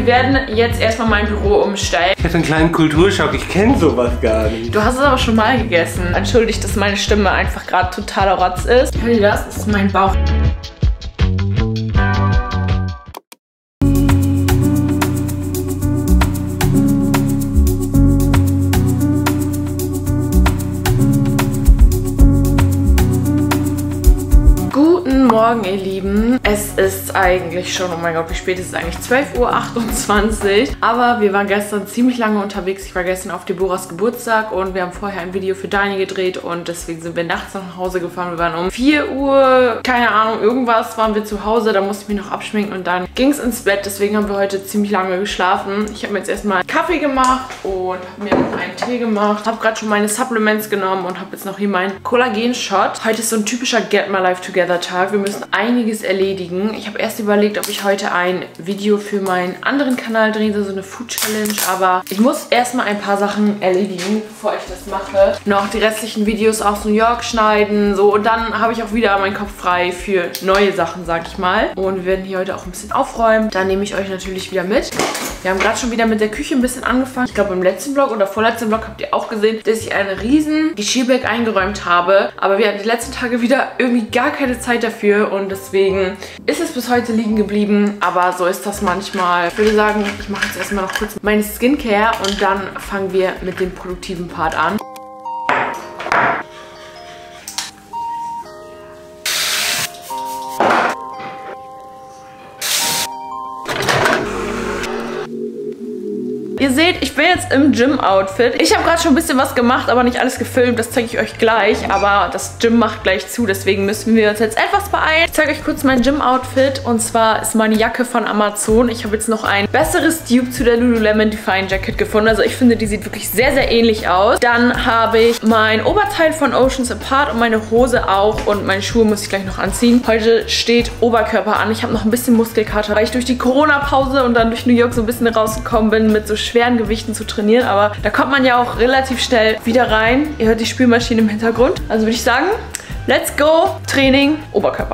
wir werden jetzt erstmal mein Büro umstellen. Ich hatte einen kleinen Kulturschock, ich kenne sowas gar nicht. Du hast es aber schon mal gegessen. Entschuldigt, dass meine Stimme einfach gerade totaler Rotz ist. Hört ihr das? Das ist mein Bauch. Guten Morgen, ihr Lieben. Es ist eigentlich schon, oh mein Gott, wie spät ist es eigentlich? 12:28 Uhr. Aber wir waren gestern ziemlich lange unterwegs. Ich war gestern auf Deborahs Geburtstag und wir haben vorher ein Video für Dani gedreht und deswegen sind wir nachts nach Hause gefahren. Wir waren um 4 Uhr, keine Ahnung, irgendwas waren wir zu Hause. Da musste ich mich noch abschminken und dann ging es ins Bett. Deswegen haben wir heute ziemlich lange geschlafen. Ich habe mir jetzt erstmal Kaffee gemacht und habe mir noch einen Tee gemacht. Habe gerade schon meine Supplements genommen und habe jetzt noch hier meinen Kollagen-Shot. Heute ist so ein typischer Get My Life Together Tag. Wir müssen einiges erledigen. Ich habe erst überlegt, ob ich heute ein Video für meinen anderen Kanal drehe, so eine Food Challenge, aber ich muss erstmal ein paar Sachen erledigen, bevor ich das mache. Noch die restlichen Videos aus New York schneiden, so, und dann habe ich auch wieder meinen Kopf frei für neue Sachen, sag ich mal. Und wir werden hier heute auch ein bisschen aufräumen. Da nehme ich euch natürlich wieder mit. Wir haben gerade schon wieder mit der Küche ein bisschen angefangen. Ich glaube, im letzten Vlog oder vorletzten Vlog habt ihr auch gesehen, dass ich einen riesen Geschirrberg eingeräumt habe. Aber wir hatten die letzten Tage wieder irgendwie gar keine Zeit dafür und deswegen ist es bis heute liegen geblieben. Aber so ist das manchmal. Ich würde sagen, ich mache jetzt erstmal noch kurz meine Skincare und dann fangen wir mit dem produktiven Part an. Ihr seht, ich bin jetzt im Gym-Outfit. Ich habe gerade schon ein bisschen was gemacht, aber nicht alles gefilmt. Das zeige ich euch gleich. Aber das Gym macht gleich zu, deswegen müssen wir uns jetzt etwas beeilen. Ich zeige euch kurz mein Gym-Outfit. Und zwar ist meine Jacke von Amazon. Ich habe jetzt noch ein besseres Dupe zu der Lululemon Define Jacket gefunden. Also ich finde, die sieht wirklich sehr, sehr ähnlich aus. Dann habe ich mein Oberteil von Oceans Apart und meine Hose auch. Und meine Schuhe muss ich gleich noch anziehen. Heute steht Oberkörper an. Ich habe noch ein bisschen Muskelkater, weil ich durch die Corona-Pause und dann durch New York so ein bisschen rausgekommen bin, mit so schweren Gewichten zu trainieren, aber da kommt man ja auch relativ schnell wieder rein. Ihr hört die Spülmaschine im Hintergrund. Also würde ich sagen, let's go, Training, Oberkörper.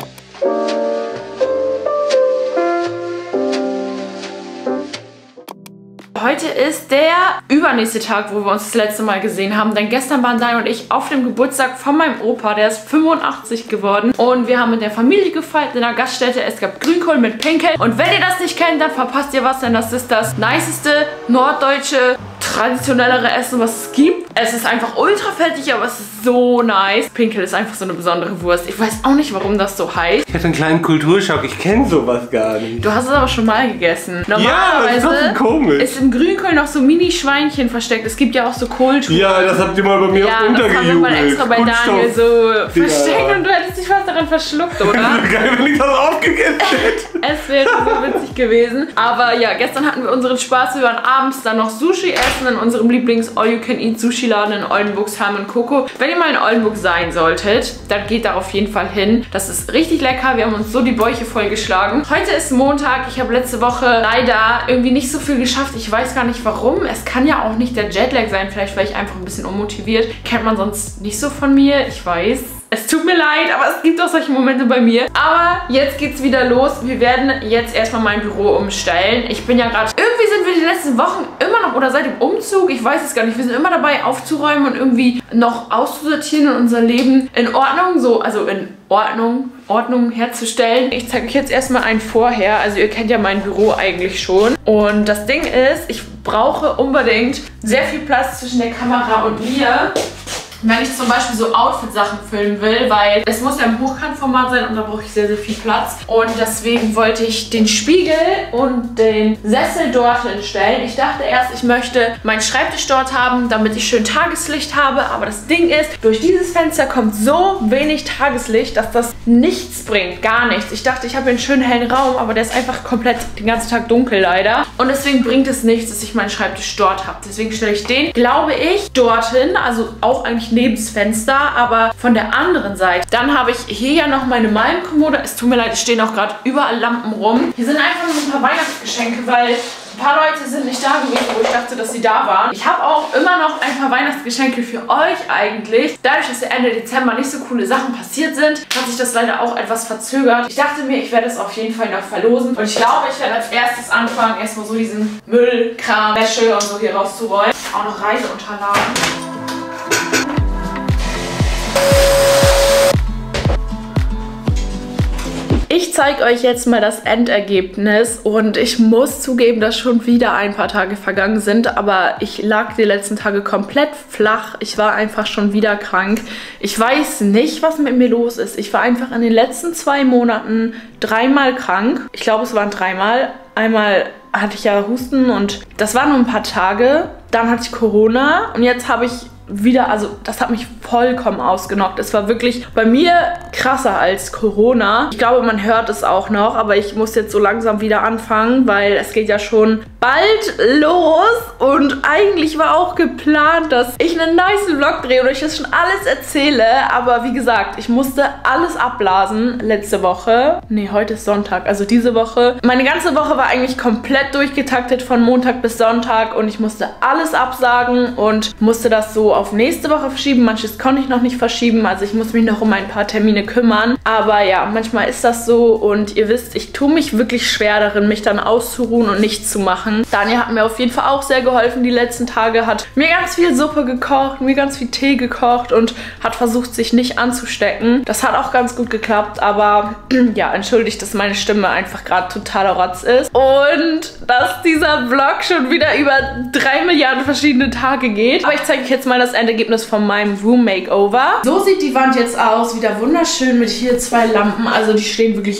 Heute ist der übernächste Tag, wo wir uns das letzte Mal gesehen haben. Denn gestern waren Dani und ich auf dem Geburtstag von meinem Opa. Der ist 85 geworden. Und wir haben mit der Familie gefeiert in einer Gaststätte. Es gab Grünkohl mit Pinkel. Und wenn ihr das nicht kennt, dann verpasst ihr was. Denn das ist das niceste norddeutsche, traditionellere Essen, was es gibt. Es ist einfach ultra fettig, aber es ist so nice. Pinkel ist einfach so eine besondere Wurst. Ich weiß auch nicht, warum das so heißt. Ich hatte einen kleinen Kulturschock, ich kenne sowas gar nicht. Du hast es aber schon mal gegessen. Normalerweise ja, komisch. Ist im Grünkohl noch so Mini-Schweinchen versteckt. Es gibt ja auch so Kohltruhen. Ja, das habt ihr mal bei mir untergejubelt. Ja, das haben wir mal extra bei Daniel so versteckt und du hättest dich fast daran verschluckt, oder? Geil, wenn ich das aufgegessen hätte. Es wäre so witzig gewesen. Aber ja, gestern hatten wir unseren Spaß. Wir waren abends dann noch Sushi essen in unserem Lieblings-All-You-Can-Eat-Sushi-Laden in Oldenburg, Salmon Coco. Wenn ihr mal in Oldenburg sein solltet, dann geht da auf jeden Fall hin. Das ist richtig lecker. Wir haben uns so die Bäuche vollgeschlagen. Heute ist Montag. Ich habe letzte Woche leider irgendwie nicht so viel geschafft. Ich weiß gar nicht warum. Es kann ja auch nicht der Jetlag sein. Vielleicht war ich einfach ein bisschen unmotiviert. Kennt man sonst nicht so von mir. Ich weiß. Es tut mir leid, aber es gibt auch solche Momente bei mir. Aber jetzt geht's wieder los. Wir werden jetzt erstmal mein Büro umstellen. Ich bin ja gerade... Irgendwie sind wir die letzten Wochen immer noch, oder seit dem Umzug, ich weiß es gar nicht, wir sind immer dabei aufzuräumen und irgendwie noch auszusortieren und unser Leben in Ordnung, so, also in Ordnung herzustellen. Ich zeige euch jetzt erstmal ein Vorher. Also ihr kennt ja mein Büro eigentlich schon. Und das Ding ist, ich brauche unbedingt sehr viel Platz zwischen der Kamera und mir, wenn ich zum Beispiel so Outfit-Sachen filmen will, weil es muss ja im Hochkantformat sein und da brauche ich sehr, sehr viel Platz. Und deswegen wollte ich den Spiegel und den Sessel dort hinstellen. Ich dachte erst, ich möchte meinen Schreibtisch dort haben, damit ich schön Tageslicht habe. Aber das Ding ist, durch dieses Fenster kommt so wenig Tageslicht, dass das nichts bringt. Gar nichts. Ich dachte, ich habe einen schönen hellen Raum, aber der ist einfach komplett den ganzen Tag dunkel leider. Und deswegen bringt es nichts, dass ich meinen Schreibtisch dort habe. Deswegen stelle ich den, glaube ich, dorthin. Also auch eigentlich nicht neben das Fenster, aber von der anderen Seite. Dann habe ich hier ja noch meine Malmkommode. Es tut mir leid, es stehen auch gerade überall Lampen rum. Hier sind einfach nur ein paar Weihnachtsgeschenke, weil ein paar Leute sind nicht da gewesen, wo ich dachte, dass sie da waren. Ich habe auch immer noch ein paar Weihnachtsgeschenke für euch eigentlich. Dadurch, dass Ende Dezember nicht so coole Sachen passiert sind, hat sich das leider auch etwas verzögert. Ich dachte mir, ich werde es auf jeden Fall noch verlosen. Und ich glaube, ich werde als erstes anfangen, erstmal so diesen Müll, Kram, Wäsche und so hier rauszurollen. Auch noch Reiseunterlagen. Ich zeige euch jetzt mal das Endergebnis und ich muss zugeben, dass schon wieder ein paar Tage vergangen sind, aber ich lag die letzten Tage komplett flach. Ich war einfach schon wieder krank. Ich weiß nicht, was mit mir los ist. Ich war einfach in den letzten 2 Monaten 3-mal krank. Ich glaube, es waren 3-mal. Einmal hatte ich ja Husten und das waren nur ein paar Tage. Dann hatte ich Corona und jetzt habe ich wieder, also das hat mich vollkommen ausgenockt. Es war wirklich bei mir krasser als Corona. Ich glaube, man hört es auch noch, aber ich muss jetzt so langsam wieder anfangen, weil es geht ja schon bald los und eigentlich war auch geplant, dass ich einen nice Vlog drehe und euch das schon alles erzähle, aber wie gesagt, ich musste alles abblasen letzte Woche. Nee, heute ist Sonntag, also diese Woche. Meine ganze Woche war eigentlich komplett durchgetaktet von Montag bis Sonntag und ich musste alles absagen und musste das so auf nächste Woche verschieben. Manches konnte ich noch nicht verschieben, also ich muss mich noch um ein paar Termine kümmern. Aber ja, manchmal ist das so und ihr wisst, ich tue mich wirklich schwer darin, mich dann auszuruhen und nichts zu machen. Daniel hat mir auf jeden Fall auch sehr geholfen die letzten Tage, hat mir ganz viel Suppe gekocht, mir ganz viel Tee gekocht und hat versucht, sich nicht anzustecken. Das hat auch ganz gut geklappt, aber ja, entschuldigt, dass meine Stimme einfach gerade totaler Rotz ist. Und dass dieser Vlog schon wieder über 3 Milliarden verschiedene Tage geht. Aber ich zeige euch jetzt mal das Endergebnis von meinem Room Makeover. So sieht die Wand jetzt aus. Wieder wunderschön mit hier 2 Lampen. Also die stehen wirklich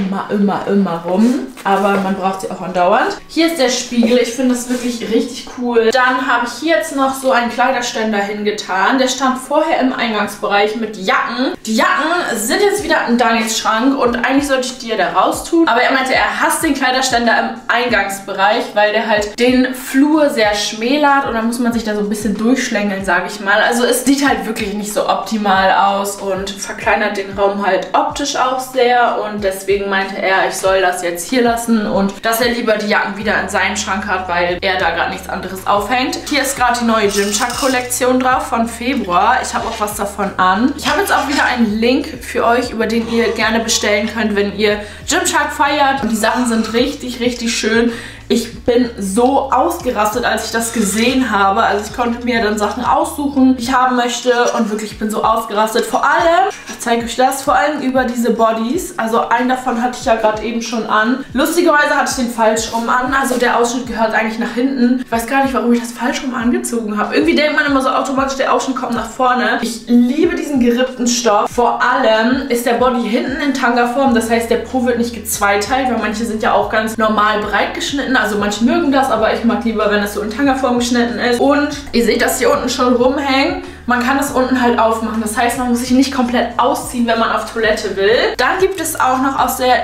immer rum. Aber man braucht sie auch andauernd. Hier ist der Spiegel. Ich finde das wirklich richtig cool. Dann habe ich hier jetzt noch so einen Kleiderständer hingetan. Der stand vorher im Eingangsbereich mit Jacken. Die Jacken sind jetzt wieder in Daniels Schrank und eigentlich sollte ich die ja da raus tun. Aber er meinte, er hasst den Kleiderständer im Eingangsbereich, weil der halt den Flur sehr schmälert und dann muss man sich da so ein bisschen durchschlängeln, sage ich mal. Also es sieht halt wirklich nicht so optimal aus und verkleinert den Raum halt optisch auch sehr und deswegen meinte er, ich soll das jetzt hier lassen und dass er lieber die Jacken wieder in seinem Schrank hat, weil er da gerade nichts anderes aufhängt. Hier ist gerade die neue Gymshark-Kollektion drauf von Februar. Ich habe auch was davon an. Ich habe jetzt auch wieder einen Link für euch, über den ihr gerne bestellen könnt, wenn ihr Gymshark feiert. Und die Sachen sind richtig, richtig schön. Ich bin so ausgerastet, als ich das gesehen habe. Also ich konnte mir dann Sachen aussuchen, die ich haben möchte und wirklich, ich bin so ausgerastet. Vor allem, ich zeige euch das, vor allem über diese Bodies. Also einen davon hatte ich ja gerade eben schon an. Lustigerweise hatte ich den falsch rum an. Also der Ausschnitt gehört eigentlich nach hinten. Ich weiß gar nicht, warum ich das falsch rum angezogen habe. Irgendwie denkt man immer so automatisch, der Ausschnitt kommt nach vorne. Ich liebe diesen gerippten Stoff. Vor allem ist der Body hinten in Tanga-Form. Das heißt, der Po wird nicht gezweiteilt, weil manche sind ja auch ganz normal breit geschnitten. Also manche mögen das, aber ich mag lieber, wenn es so in Tanga-Form geschnitten ist. Und ihr seht das hier unten schon rumhängen. Man kann das unten halt aufmachen. Das heißt, man muss sich nicht komplett ausziehen, wenn man auf Toilette will. Dann gibt es auch noch aus der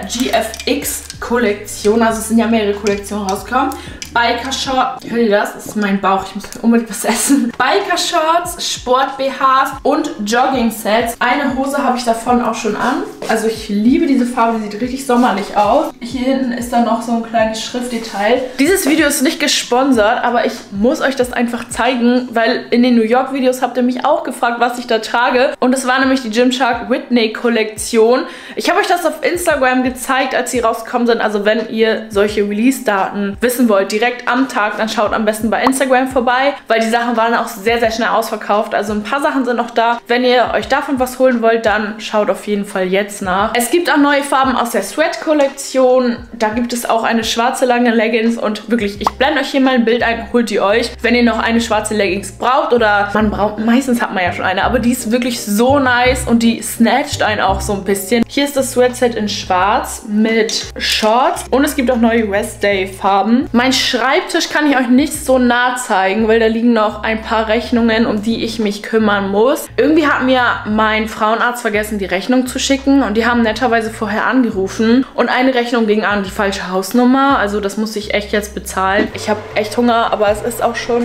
GFX-Kollektion, also es sind ja mehrere Kollektionen rausgekommen, Biker-Shorts, hört ihr das? Das ist mein Bauch, ich muss unbedingt was essen. Biker-Shorts, Sport-BHs und Jogging-Sets. Eine Hose habe ich davon auch schon an. Also ich liebe diese Farbe, die sieht richtig sommerlich aus. Hier hinten ist dann noch so ein kleines Schriftdetail. Dieses Video ist nicht gesponsert, aber ich muss euch das einfach zeigen, weil in den New York-Videos habt ihr mich auch gefragt, was ich da trage. Und das war nämlich die Gymshark Whitney-Kollektion. Ich habe euch das auf Instagram gezeigt, als sie rausgekommen sind. Also wenn ihr solche Release-Daten wissen wollt, direkt am Tag, dann schaut am besten bei Instagram vorbei, weil die Sachen waren auch sehr, sehr schnell ausverkauft. Also ein paar Sachen sind noch da. Wenn ihr euch davon was holen wollt, dann schaut auf jeden Fall jetzt nach. Es gibt auch neue Farben aus der Sweat-Kollektion. Da gibt es auch eine schwarze lange Leggings und wirklich, ich blende euch hier mal ein Bild ein, holt die euch. Wenn ihr noch eine schwarze Leggings braucht oder man braucht, meistens hat man ja schon eine, aber die ist wirklich so nice und die snatcht einen auch so ein bisschen. Hier ist das Sweatset in schwarz mit Shorts und es gibt auch neue Rest Day Farben. Mein Schreibtisch kann ich euch nicht so nah zeigen, weil da liegen noch ein paar Rechnungen, um die ich mich kümmern muss. Irgendwie hat mir mein Frauenarzt vergessen, die Rechnung zu schicken und die haben netterweise vorher angerufen und eine Rechnung ging an die falsche Hausnummer, also das muss ich echt jetzt bezahlen. Ich habe echt Hunger, aber es ist auch schon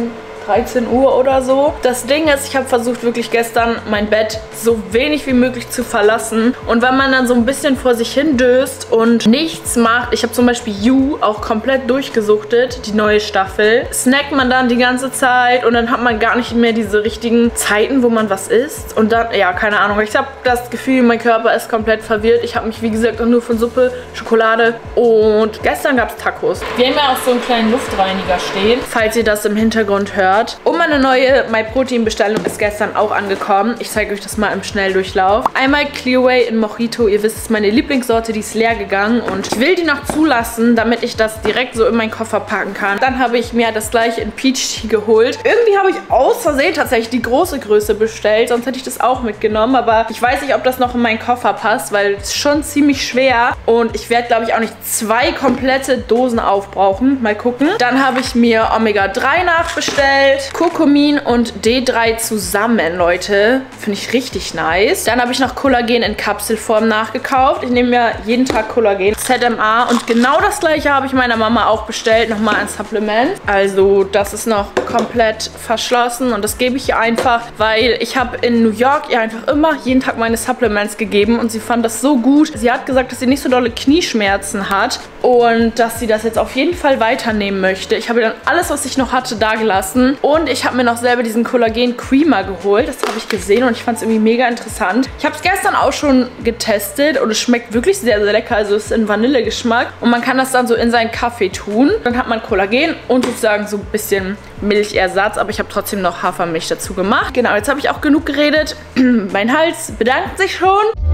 13 Uhr oder so. Das Ding ist, ich habe versucht wirklich gestern mein Bett so wenig wie möglich zu verlassen. Und wenn man dann so ein bisschen vor sich hin döst und nichts macht, ich habe zum Beispiel You auch komplett durchgesuchtet, die neue Staffel, snackt man dann die ganze Zeit und dann hat man gar nicht mehr diese richtigen Zeiten, wo man was isst. Und dann, ja, keine Ahnung. Ich habe das Gefühl, mein Körper ist komplett verwirrt. Ich habe mich, wie gesagt, auch nur von Suppe, Schokolade und gestern gab es Tacos. Wir haben ja auch so einen kleinen Luftreiniger stehen, falls ihr das im Hintergrund hört. Und meine neue MyProtein-Bestellung ist gestern auch angekommen. Ich zeige euch das mal im Schnelldurchlauf. Einmal Clearway in Mojito. Ihr wisst, es ist meine Lieblingssorte, die ist leer gegangen und ich will die noch zulassen, damit ich das direkt so in meinen Koffer packen kann. Dann habe ich mir das gleiche in Peach Tea geholt. Irgendwie habe ich aus Versehen tatsächlich die große Größe bestellt, sonst hätte ich das auch mitgenommen, aber ich weiß nicht, ob das noch in meinen Koffer passt, weil es schon ziemlich schwer und ich werde, glaube ich, auch nicht 2 komplette Dosen aufbrauchen. Mal gucken. Dann habe ich mir Omega-3 nachbestellt, Kurkumin und D3 zusammen, Leute. Finde ich richtig nice. Dann habe ich noch Kollagen in Kapselform nachgekauft. Ich nehme ja jeden Tag Kollagen. ZMA und genau das gleiche habe ich meiner Mama auch bestellt. Nochmal ein Supplement. Also das ist noch komplett verschlossen und das gebe ich ihr einfach, weil ich habe in New York ihr einfach immer jeden Tag meine Supplements gegeben und sie fand das so gut. Sie hat gesagt, dass sie nicht so dolle Knieschmerzen hat und dass sie das jetzt auf jeden Fall weiternehmen möchte. Ich habe ihr dann alles, was ich noch hatte, da gelassen und ich habe mir noch selber diesen Kollagen Creamer geholt. Das habe ich gesehen und ich fand es irgendwie mega interessant. Ich habe es gestern auch schon getestet und es schmeckt wirklich sehr, sehr lecker. Also es ist in Vanillegeschmack und man kann das dann so in seinen Kaffee tun. Dann hat man Kollagen und sozusagen so ein bisschen Milchersatz, aber ich habe trotzdem noch Hafermilch dazu gemacht. Genau, jetzt habe ich auch genug geredet. Mein Hals bedankt sich schon.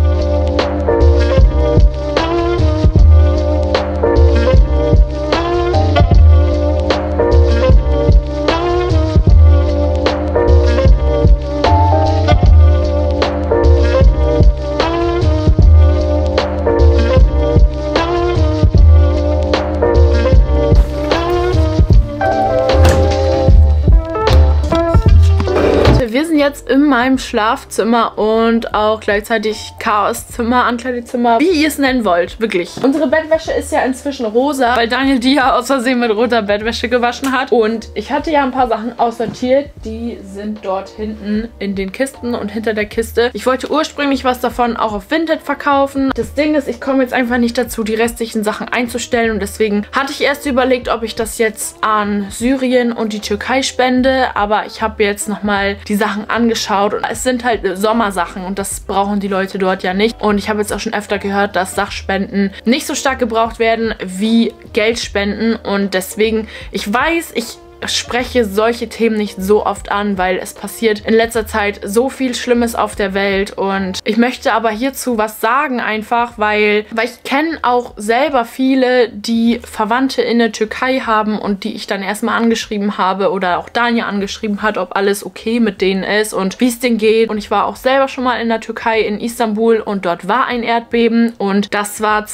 Wir sind jetzt in meinem Schlafzimmer und auch gleichzeitig Chaoszimmer, Ankleidezimmer, wie ihr es nennen wollt, wirklich. Unsere Bettwäsche ist ja inzwischen rosa, weil Daniel die ja aus Versehen mit roter Bettwäsche gewaschen hat. Und ich hatte ja ein paar Sachen aussortiert, die sind dort hinten in den Kisten und hinter der Kiste. Ich wollte ursprünglich was davon auch auf Vinted verkaufen. Das Ding ist, ich komme jetzt einfach nicht dazu, die restlichen Sachen einzustellen und deswegen hatte ich erst überlegt, ob ich das jetzt an Syrien und die Türkei spende, aber ich habe jetzt nochmal die Sachen angeschaut und es sind halt Sommersachen und das brauchen die Leute dort ja nicht. Und ich habe jetzt auch schon öfter gehört, dass Sachspenden nicht so stark gebraucht werden wie Geldspenden und deswegen, ich weiß, ich spreche solche Themen nicht so oft an, weil es passiert in letzter Zeit so viel Schlimmes auf der Welt und ich möchte aber hierzu was sagen einfach, weil ich kenne auch selber viele, die Verwandte in der Türkei haben und die ich dann erstmal angeschrieben habe oder auch Daniel angeschrieben hat, ob alles okay mit denen ist und wie es denen geht. Und ich war auch selber schon mal in der Türkei, in Istanbul und dort war ein Erdbeben und das war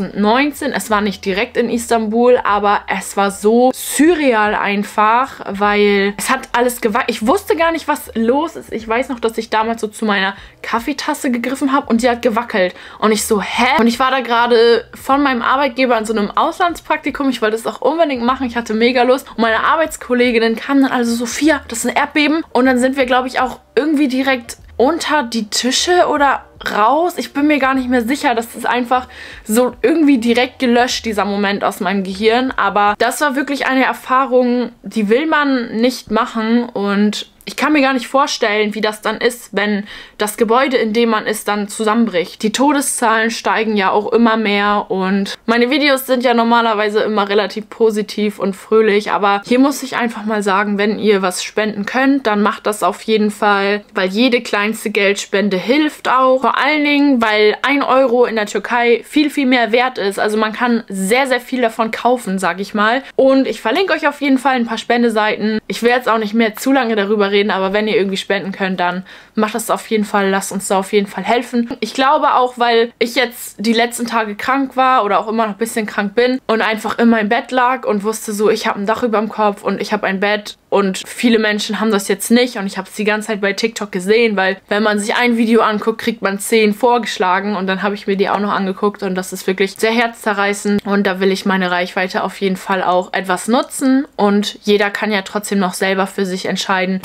2019. Es war nicht direkt in Istanbul, aber es war so surreal einfach, weil es hat alles gewackelt. Ich wusste gar nicht, was los ist. Ich weiß noch, dass ich damals so zu meiner Kaffeetasse gegriffen habe und die hat gewackelt. Und ich so, hä? Und ich war da gerade von meinem Arbeitgeber in so einem Auslandspraktikum. Ich wollte das auch unbedingt machen. Ich hatte mega Lust. Und meine Arbeitskolleginnen kamen dann also, Sophia, das ist ein Erdbeben. Und dann sind wir, glaube ich, auch irgendwie direkt unter die Tische oder raus. Ich bin mir gar nicht mehr sicher. Das ist einfach so irgendwie direkt gelöscht, dieser Moment aus meinem Gehirn. Aber das war wirklich eine Erfahrung, die will man nicht machen und ich kann mir gar nicht vorstellen, wie das dann ist, wenn das Gebäude, in dem man ist, dann zusammenbricht. Die Todeszahlen steigen ja auch immer mehr und meine Videos sind ja normalerweise immer relativ positiv und fröhlich, aber hier muss ich einfach mal sagen, wenn ihr was spenden könnt, dann macht das auf jeden Fall, weil jede kleinste Geldspende hilft auch. Vor allen Dingen, weil 1 Euro in der Türkei viel, viel mehr wert ist. Also man kann sehr, sehr viel davon kaufen, sag ich mal. Und ich verlinke euch auf jeden Fall ein paar Spendeseiten. Ich will jetzt auch nicht mehr zu lange darüber reden, reden, aber wenn ihr irgendwie spenden könnt, dann macht das auf jeden Fall, lasst uns da auf jeden Fall helfen. Ich glaube auch, weil ich jetzt die letzten Tage krank war oder auch immer noch ein bisschen krank bin und einfach in meinem Bett lag und wusste so, ich habe ein Dach über dem Kopf und ich habe ein Bett und viele Menschen haben das jetzt nicht und ich habe es die ganze Zeit bei TikTok gesehen, weil wenn man sich ein Video anguckt, kriegt man 10 vorgeschlagen und dann habe ich mir die auch noch angeguckt und das ist wirklich sehr herzzerreißend und da will ich meine Reichweite auf jeden Fall auch etwas nutzen und jeder kann ja trotzdem noch selber für sich entscheiden.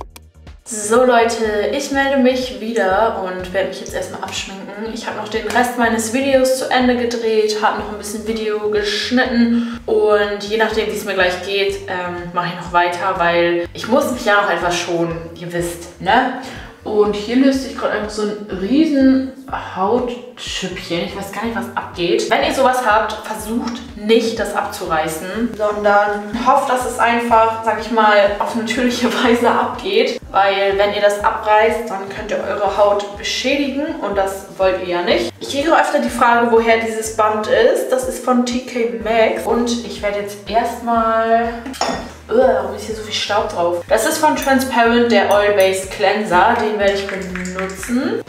So Leute, ich melde mich wieder und werde mich jetzt erstmal abschminken. Ich habe noch den Rest meines Videos zu Ende gedreht, habe noch ein bisschen Video geschnitten und je nachdem, wie es mir gleich geht, mache ich noch weiter, weil ich muss mich ja noch etwas schonen, ihr wisst, ne? Und hier löst sich gerade einfach so ein riesen Hautschüppchen. Ich weiß gar nicht, was abgeht. Wenn ihr sowas habt, versucht nicht, das abzureißen, sondern hofft, dass es einfach, sag ich mal, auf natürliche Weise abgeht. Weil wenn ihr das abreißt, dann könnt ihr eure Haut beschädigen und das wollt ihr ja nicht. Ich kriege öfter die Frage, woher dieses Band ist. Das ist von TK Maxx und ich werde jetzt erstmal... warum ist hier so viel Staub drauf? Das ist von Transparent, der Oil-Based Cleanser. Den werde ich benutzen.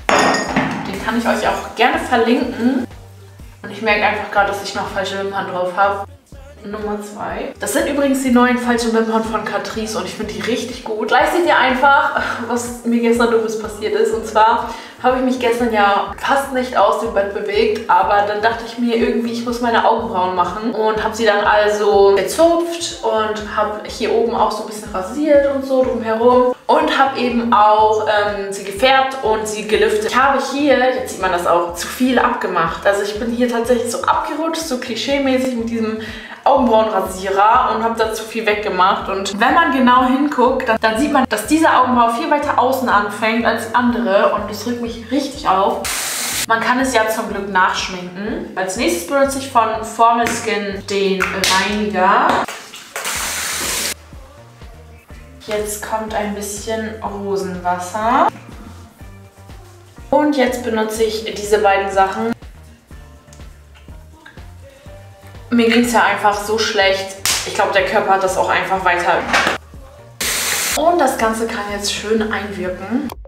Den kann ich euch auch gerne verlinken. Und ich merke einfach gerade, dass ich noch falsche Wimpern drauf habe. Nummer 2. Das sind übrigens die neuen falschen Wimpern von Catrice und ich finde die richtig gut. Gleich seht ihr einfach, was mir gestern Dummes passiert ist. Und zwar habe ich mich gestern ja fast nicht aus dem Bett bewegt, aber dann dachte ich mir irgendwie, ich muss meine Augenbrauen machen und habe sie dann also gezupft und habe hier oben auch so ein bisschen rasiert und so drumherum und habe eben auch sie gefärbt und sie gelüftet. Ich habe hier, jetzt sieht man das auch, zu viel abgemacht. Also ich bin hier tatsächlich so abgerutscht, so klischee-mäßig mit diesem Augenbrauenrasierer und habe da zu viel weggemacht. Und wenn man genau hinguckt, dann sieht man, dass diese Augenbraue viel weiter außen anfängt als die andere und das regt mich richtig auf. Man kann es ja zum Glück nachschminken. Als nächstes benutze ich von Formal Skin den Reiniger. Jetzt kommt ein bisschen Rosenwasser. Und jetzt benutze ich diese beiden Sachen. Mir ging es ja einfach so schlecht. Ich glaube, der Körper hat das auch einfach weiter. Und das Ganze kann jetzt schön einwirken.